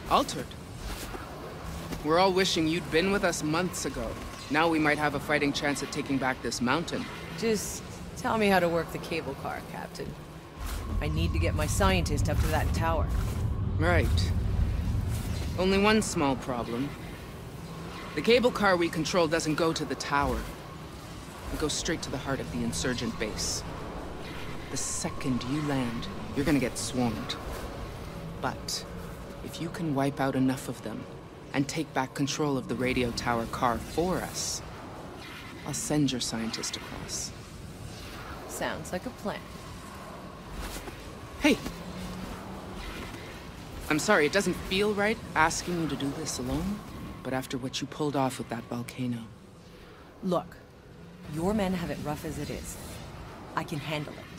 Altered? We're all wishing you'd been with us months ago. Now we might have a fighting chance at taking back this mountain. Just tell me how to work the cable car, Captain. I need to get my scientist up to that tower. Right. Only one small problem. The cable car we control doesn't go to the tower. It goes straight to the heart of the insurgent base. The second you land, you're gonna get swarmed. But if you can wipe out enough of them, and take back control of the radio tower car for us, I'll send your scientist across. Sounds like a plan. Hey! I'm sorry, it doesn't feel right asking you to do this alone, but after what you pulled off with that volcano... Look, your men have it rough as it is. I can handle it.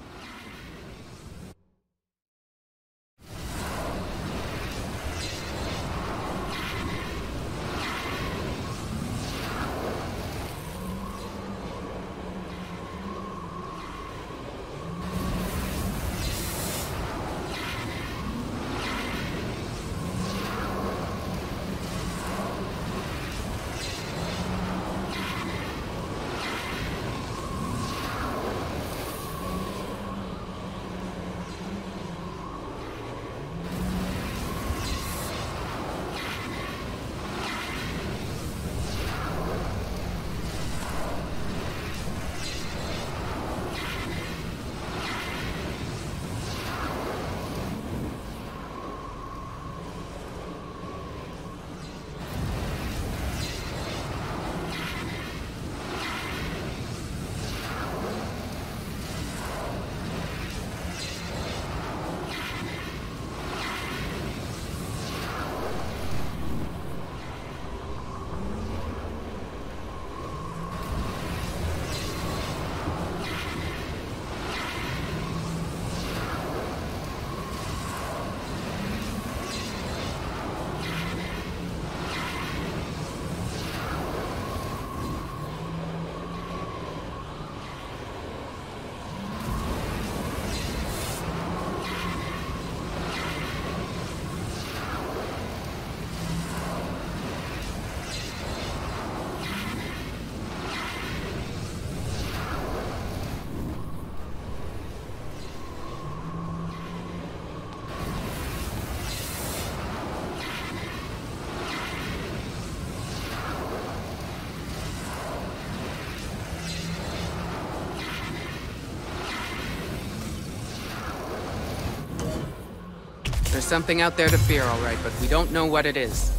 There's something out there to fear, all right, but we don't know what it is.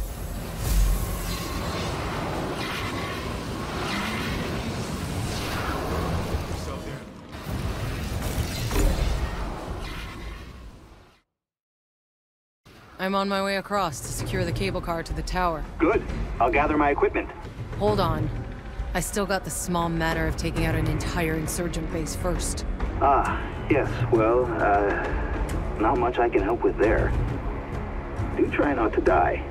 I'm on my way across to secure the cable car to the tower. Good. I'll gather my equipment. Hold on. I still got the small matter of taking out an entire insurgent base first. Ah, yes. Well, not much I can help with there. Do try not to die.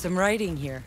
some writing here.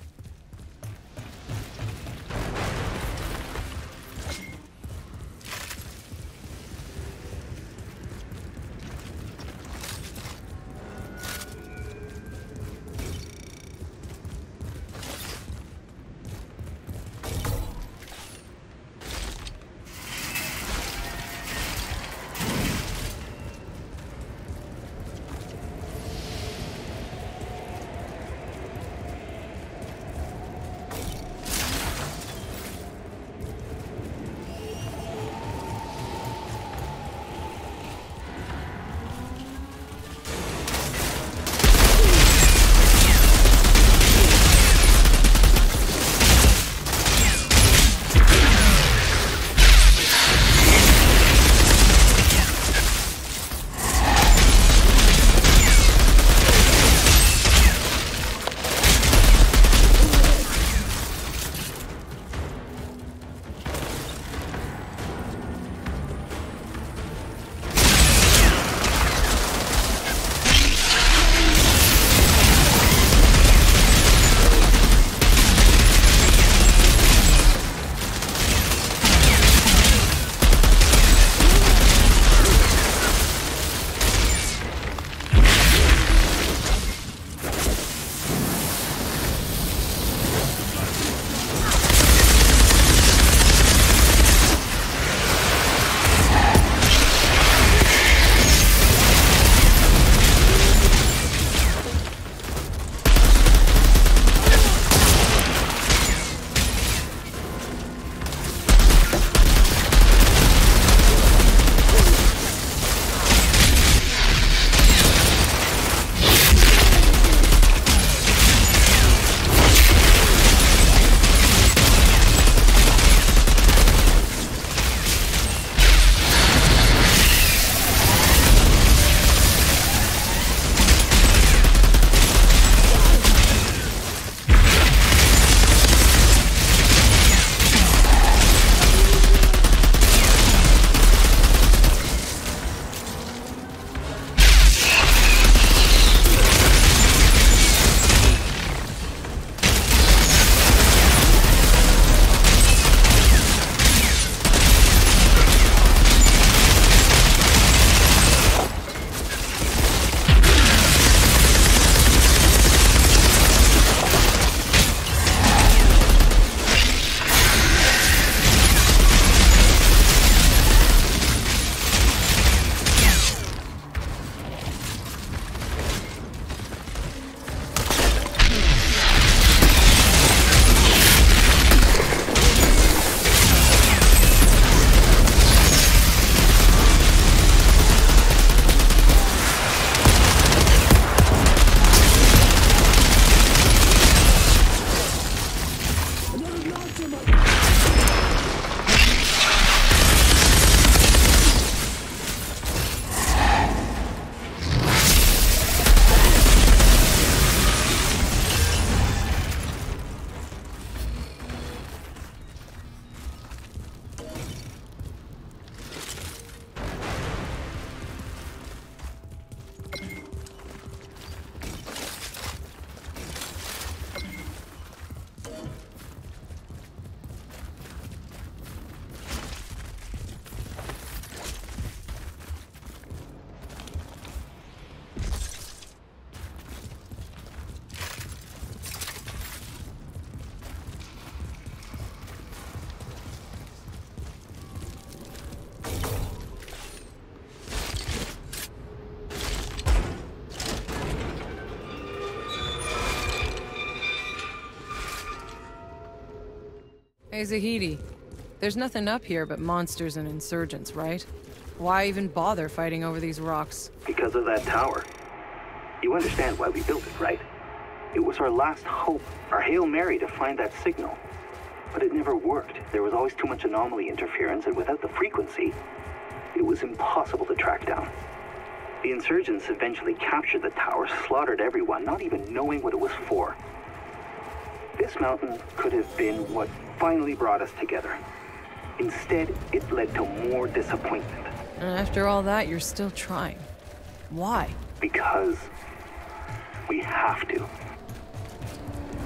Hey, Zahedi. There's nothing up here but monsters and insurgents, right? Why even bother fighting over these rocks? Because of that tower. You understand why we built it, right? It was our last hope, our Hail Mary to find that signal. But it never worked. There was always too much anomaly interference, and without the frequency, it was impossible to track down. The insurgents eventually captured the tower, slaughtered everyone, not even knowing what it was for. This mountain could have been what finally brought us together. Instead, it led to more disappointment. And after all that, you're still trying. Why? Because we have to.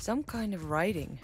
Some kind of writing.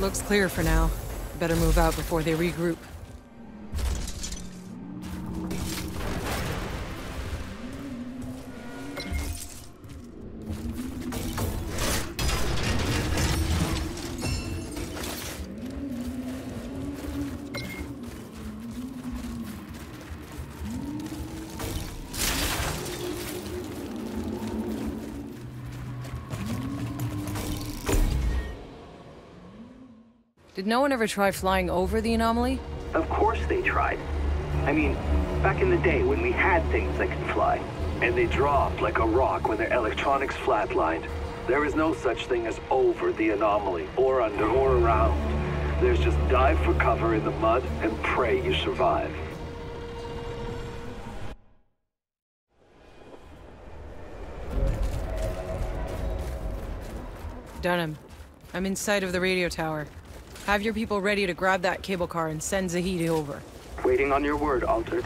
Looks clear for now. Better move out before they regroup. Did no one ever try flying over the anomaly? Of course they tried. I mean, back in the day when we had things that could fly. And they dropped like a rock when their electronics flatlined. There is no such thing as over the anomaly, or under, or around. There's just dive for cover in the mud and pray you survive. Dunham, I'm in sight of the radio tower. Have your people ready to grab that cable car and send Zahedi over. Waiting on your word, Altered.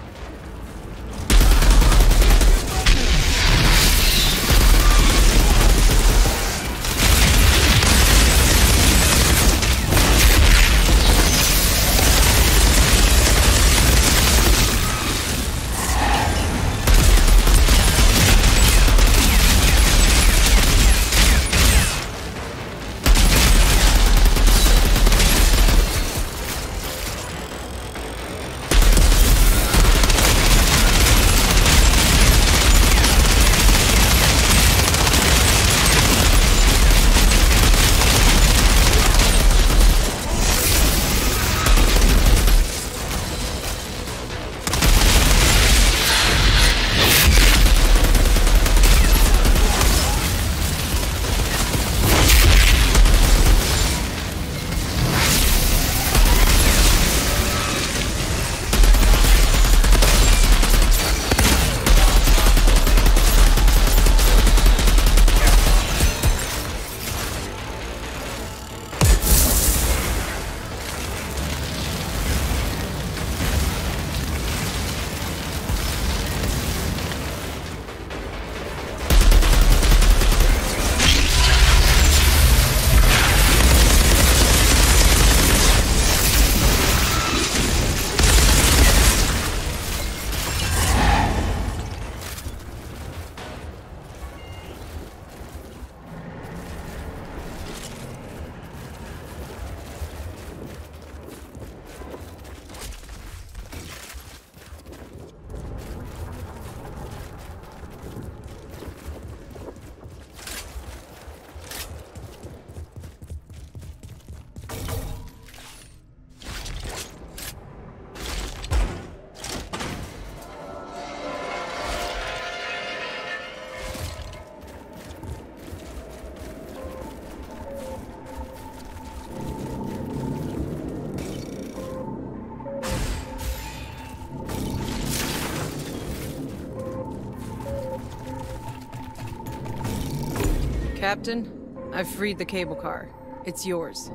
Captain, I've freed the cable car. It's yours.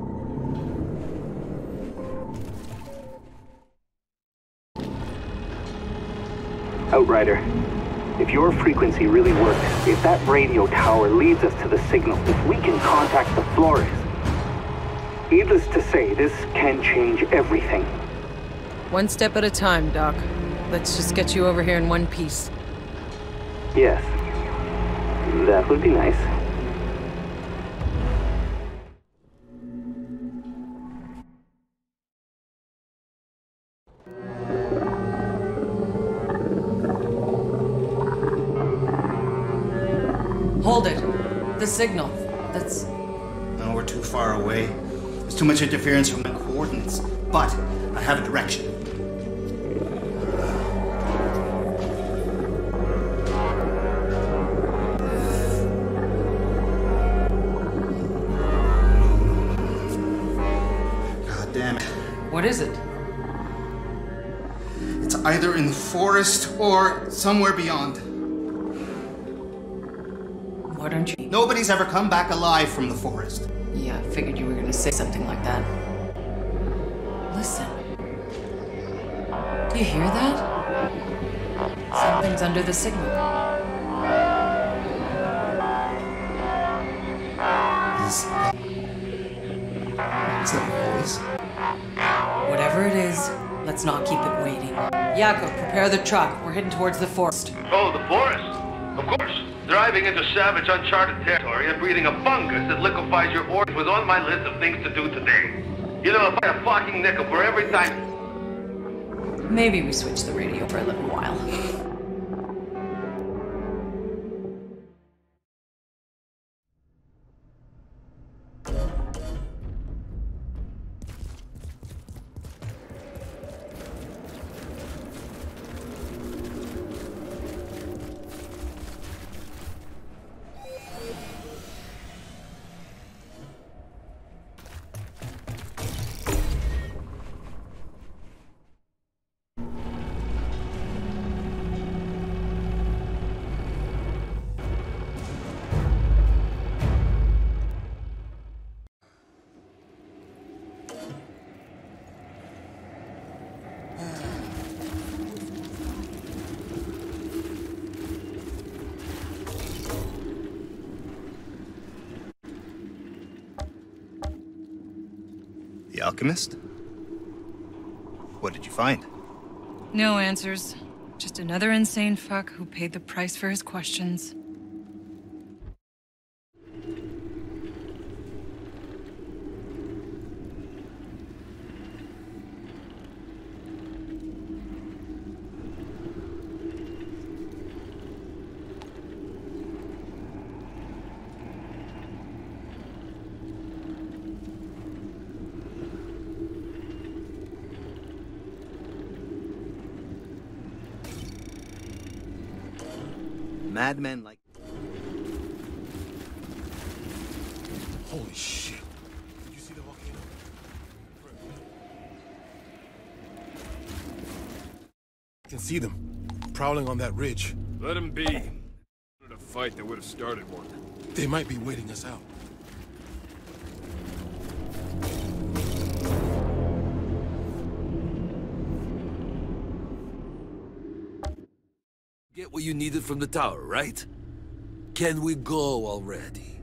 Outrider, if your frequency really works, if that radio tower leads us to the signal, if we can contact the Flores, needless to say, this can change everything. One step at a time, Doc. Let's just get you over here in one piece. Yes. That would be nice. Hold it. The signal. That's... No, we're too far away. There's too much interference from the coordinates. But I have a direction. God damn it. What is it? It's either in the forest or somewhere beyond. Why don't you... Nobody's ever come back alive from the forest. Yeah, I figured you were gonna say something like that. Listen. Do you hear that? Something's under the signal. Is... Is that your voice? Whatever it is, let's not keep it waiting. Jakob, prepare the truck. We're heading towards the forest. Oh, the forest? Of course. Driving into savage, uncharted territory and breathing a fungus that liquefies your organs was on my list of things to do today. You know, if I had a fucking nickel for every time... Maybe we switch the radio for a little while. The alchemist? What did you find? No answers. Just another insane fuck who paid the price for his questions. Madmen like... Holy shit. Did you see the volcano? I can see them, prowling on that ridge. Let them be. If they wanted a fight, they would have started one. They might be waiting us out. Get what you needed from the tower, right? Can we go already?